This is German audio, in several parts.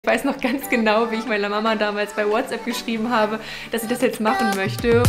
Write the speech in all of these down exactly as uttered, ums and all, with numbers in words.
Ich weiß noch ganz genau, wie ich meiner Mama damals bei WhatsApp geschrieben habe, dass ich das jetzt machen möchte.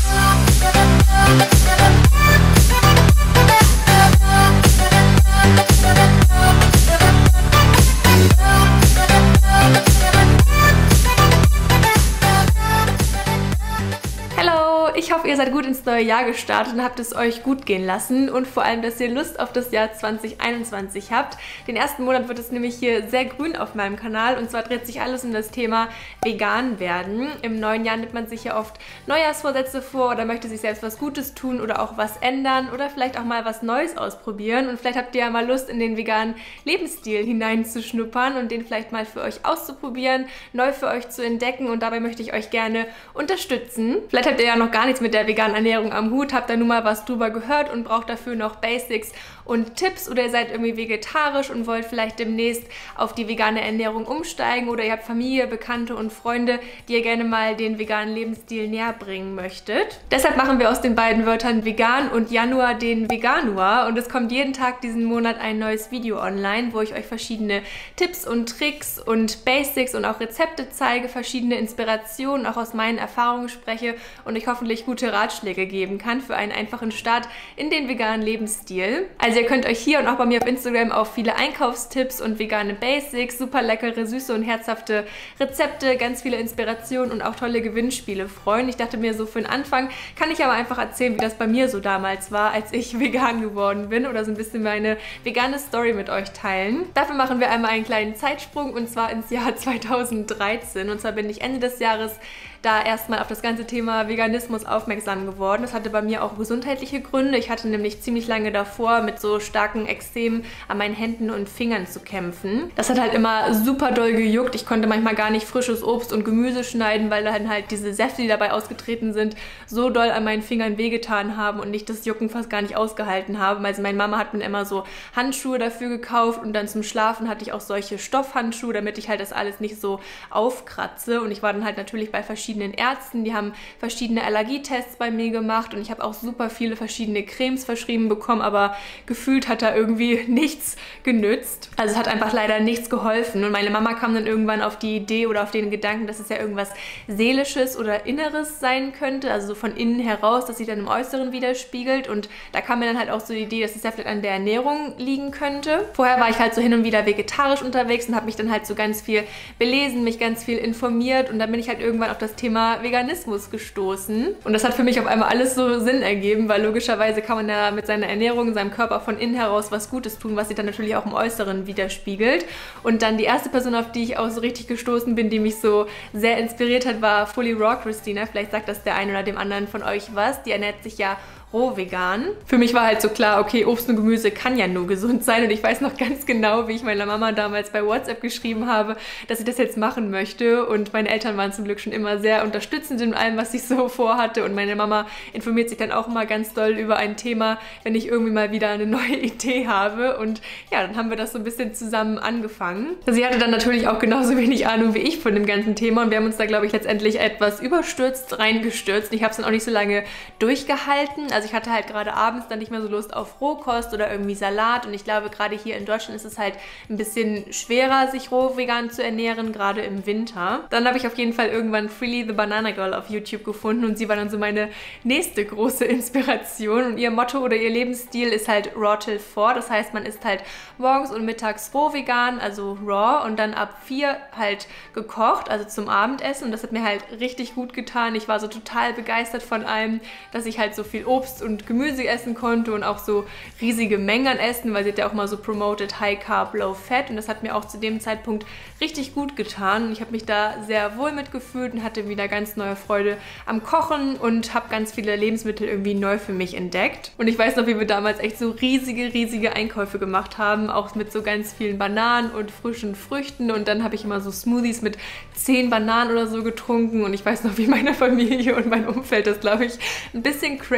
Ich hoffe, ihr seid gut ins neue Jahr gestartet und habt es euch gut gehen lassen und vor allem, dass ihr Lust auf das Jahr zwanzig einundzwanzig habt. Den ersten Monat wird es nämlich hier sehr grün auf meinem Kanal und zwar dreht sich alles um das Thema vegan werden. Im neuen Jahr nimmt man sich ja oft Neujahrsvorsätze vor oder möchte sich selbst was Gutes tun oder auch was ändern oder vielleicht auch mal was Neues ausprobieren und vielleicht habt ihr ja mal Lust, in den veganen Lebensstil hineinzuschnuppern und den vielleicht mal für euch auszuprobieren, neu für euch zu entdecken und dabei möchte ich euch gerne unterstützen. Vielleicht habt ihr ja noch gar nichts mit der veganen Ernährung am Hut, habt da nun mal was drüber gehört und braucht dafür noch Basics und Tipps oder ihr seid irgendwie vegetarisch und wollt vielleicht demnächst auf die vegane Ernährung umsteigen oder ihr habt Familie, Bekannte und Freunde, die ihr gerne mal den veganen Lebensstil näher bringen möchtet. Deshalb machen wir aus den beiden Wörtern vegan und Januar den Veganuar und es kommt jeden Tag diesen Monat ein neues Video online, wo ich euch verschiedene Tipps und Tricks und Basics und auch Rezepte zeige, verschiedene Inspirationen, auch aus meinen Erfahrungen spreche und ich hoffentlich gute Ratschläge geben kann für einen einfachen Start in den veganen Lebensstil. Also ihr könnt euch hier und auch bei mir auf Instagram auf viele Einkaufstipps und vegane Basics, super leckere, süße und herzhafte Rezepte, ganz viele Inspirationen und auch tolle Gewinnspiele freuen. Ich dachte mir so, für den Anfang kann ich aber einfach erzählen, wie das bei mir so damals war, als ich vegan geworden bin oder so ein bisschen meine vegane Story mit euch teilen. Dafür machen wir einmal einen kleinen Zeitsprung und zwar ins Jahr zweitausenddreizehn. Und zwar bin ich Ende des Jahres da erstmal auf das ganze Thema Veganismus aufmerksam geworden. Das hatte bei mir auch gesundheitliche Gründe. Ich hatte nämlich ziemlich lange davor mit so starken Ekzemen an meinen Händen und Fingern zu kämpfen. Das hat halt immer super doll gejuckt. Ich konnte manchmal gar nicht frisches Obst und Gemüse schneiden, weil dann halt diese Säfte, die dabei ausgetreten sind, so doll an meinen Fingern wehgetan haben und ich das Jucken fast gar nicht ausgehalten habe. Also meine Mama hat mir immer so Handschuhe dafür gekauft und dann zum Schlafen hatte ich auch solche Stoffhandschuhe, damit ich halt das alles nicht so aufkratze. Und ich war dann halt natürlich bei verschiedenen Ärzten, die haben verschiedene Allergietests bei mir gemacht und ich habe auch super viele verschiedene Cremes verschrieben bekommen, aber gefühlt hat da irgendwie nichts genützt. Also es hat einfach leider nichts geholfen und meine Mama kam dann irgendwann auf die Idee oder auf den Gedanken, dass es ja irgendwas Seelisches oder Inneres sein könnte, also so von innen heraus, dass sich dann im Äußeren widerspiegelt und da kam mir dann halt auch so die Idee, dass es ja vielleicht an der Ernährung liegen könnte. Vorher war ich halt so hin und wieder vegetarisch unterwegs und habe mich dann halt so ganz viel belesen, mich ganz viel informiert und dann bin ich halt irgendwann auf das Thema Veganismus gestoßen. Und das hat für mich auf einmal alles so Sinn ergeben, weil logischerweise kann man ja mit seiner Ernährung, seinem Körper von innen heraus was Gutes tun, was sich dann natürlich auch im Äußeren widerspiegelt. Und dann die erste Person, auf die ich auch so richtig gestoßen bin, die mich so sehr inspiriert hat, war Fully Raw Christina. Vielleicht sagt das der eine oder dem anderen von euch was. Die ernährt sich ja roh vegan. Für mich war halt so klar, okay, Obst und Gemüse kann ja nur gesund sein und ich weiß noch ganz genau, wie ich meiner Mama damals bei WhatsApp geschrieben habe, dass ich das jetzt machen möchte und meine Eltern waren zum Glück schon immer sehr unterstützend in allem, was ich so vorhatte und meine Mama informiert sich dann auch immer ganz doll über ein Thema, wenn ich irgendwie mal wieder eine neue Idee habe und ja, dann haben wir das so ein bisschen zusammen angefangen. Sie hatte dann natürlich auch genauso wenig Ahnung wie ich von dem ganzen Thema und wir haben uns da, glaube ich, letztendlich etwas überstürzt reingestürzt. Ich habe es dann auch nicht so lange durchgehalten, also Also ich hatte halt gerade abends dann nicht mehr so Lust auf Rohkost oder irgendwie Salat und ich glaube, gerade hier in Deutschland ist es halt ein bisschen schwerer, sich roh vegan zu ernähren, gerade im Winter. Dann habe ich auf jeden Fall irgendwann Freely the Banana Girl auf YouTube gefunden und sie war dann so meine nächste große Inspiration und ihr Motto oder ihr Lebensstil ist halt Raw till four, das heißt, man isst halt morgens und mittags roh vegan, also raw und dann ab vier halt gekocht, also zum Abendessen und das hat mir halt richtig gut getan. Ich war so total begeistert von allem, dass ich halt so viel Obst und Gemüse essen konnte und auch so riesige Mengen an Essen, weil sie hat ja auch mal so promoted High Carb, Low Fat und das hat mir auch zu dem Zeitpunkt richtig gut getan und ich habe mich da sehr wohl mitgefühlt und hatte wieder ganz neue Freude am Kochen und habe ganz viele Lebensmittel irgendwie neu für mich entdeckt und ich weiß noch, wie wir damals echt so riesige, riesige Einkäufe gemacht haben, auch mit so ganz vielen Bananen und frischen Früchten und dann habe ich immer so Smoothies mit zehn Bananen oder so getrunken und ich weiß noch, wie meine Familie und mein Umfeld das, glaube ich, ein bisschen crazy fand.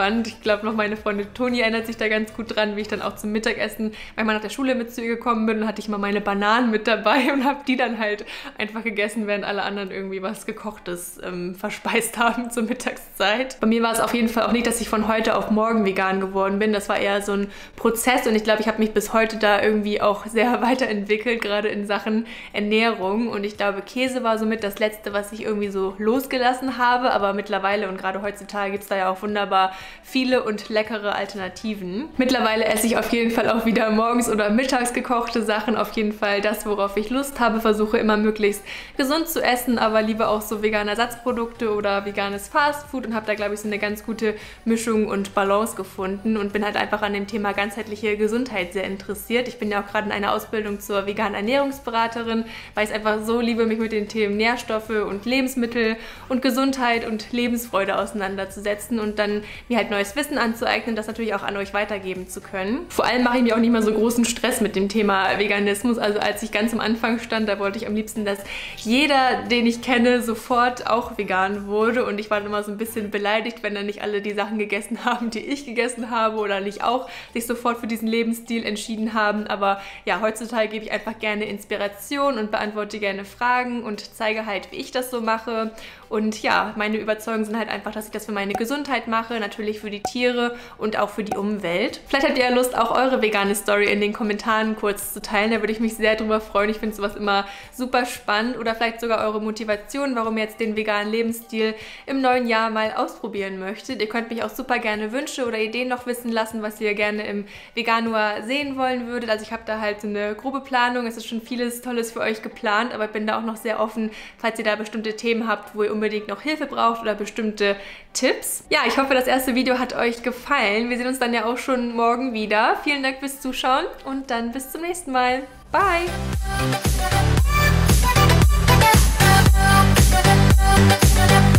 fand. Ich glaube noch meine Freundin Toni erinnert sich da ganz gut dran, wie ich dann auch zum Mittagessen manchmal nach der Schule mit zu ihr gekommen bin und hatte ich immer meine Bananen mit dabei und habe die dann halt einfach gegessen, während alle anderen irgendwie was Gekochtes ähm, verspeist haben zur Mittagszeit. Bei mir war es auf jeden Fall auch nicht, dass ich von heute auf morgen vegan geworden bin. Das war eher so ein Prozess und ich glaube, ich habe mich bis heute da irgendwie auch sehr weiterentwickelt, gerade in Sachen Ernährung. Und ich glaube, Käse war somit das Letzte, was ich irgendwie so losgelassen habe. Aber mittlerweile und gerade heutzutage gibt es da ja auch wunderbar viele und leckere Alternativen. Mittlerweile esse ich auf jeden Fall auch wieder morgens oder mittags gekochte Sachen. Auf jeden Fall das, worauf ich Lust habe. Versuche immer möglichst gesund zu essen, aber lieber auch so vegane Ersatzprodukte oder veganes Fastfood und habe da, glaube ich, so eine ganz gute Mischung und Balance gefunden und bin halt einfach an dem Thema ganzheitliche Gesundheit sehr interessiert. Ich bin ja auch gerade in einer Ausbildung zur veganen Ernährungsberaterin, weil ich es einfach so liebe, mich mit den Themen Nährstoffe und Lebensmittel und Gesundheit und Lebensfreude auseinanderzusetzen und dann mir halt neues Wissen anzueignen, das natürlich auch an euch weitergeben zu können. Vor allem mache ich mir auch nicht mehr so großen Stress mit dem Thema Veganismus. Also als ich ganz am Anfang stand, da wollte ich am liebsten, dass jeder, den ich kenne, sofort auch vegan wurde und ich war dann immer so ein bisschen beleidigt, wenn dann nicht alle die Sachen gegessen haben, die ich gegessen habe oder nicht auch sich sofort für diesen Lebensstil entschieden haben. Aber ja, heutzutage gebe ich einfach gerne Inspiration und beantworte gerne Fragen und zeige halt, wie ich das so mache. Und ja, meine Überzeugungen sind halt einfach, dass ich das für meine Gesundheit mache, natürlich für die Tiere und auch für die Umwelt. Vielleicht habt ihr ja Lust, auch eure vegane Story in den Kommentaren kurz zu teilen. Da würde ich mich sehr drüber freuen. Ich finde sowas immer super spannend. Oder vielleicht sogar eure Motivation, warum ihr jetzt den veganen Lebensstil im neuen Jahr mal ausprobieren möchtet. Ihr könnt mich auch super gerne Wünsche oder Ideen noch wissen lassen, was ihr gerne im Veganuar sehen wollen würdet. Also ich habe da halt so eine grobe Planung. Es ist schon vieles Tolles für euch geplant, aber ich bin da auch noch sehr offen, falls ihr da bestimmte Themen habt, wo ihr unbedingt noch Hilfe braucht oder bestimmte Tipps. Ja, ich hoffe, das erste Video hat euch gefallen. Wir sehen uns dann ja auch schon morgen wieder. Vielen Dank fürs Zuschauen und dann bis zum nächsten Mal. Bye! We'll be right back.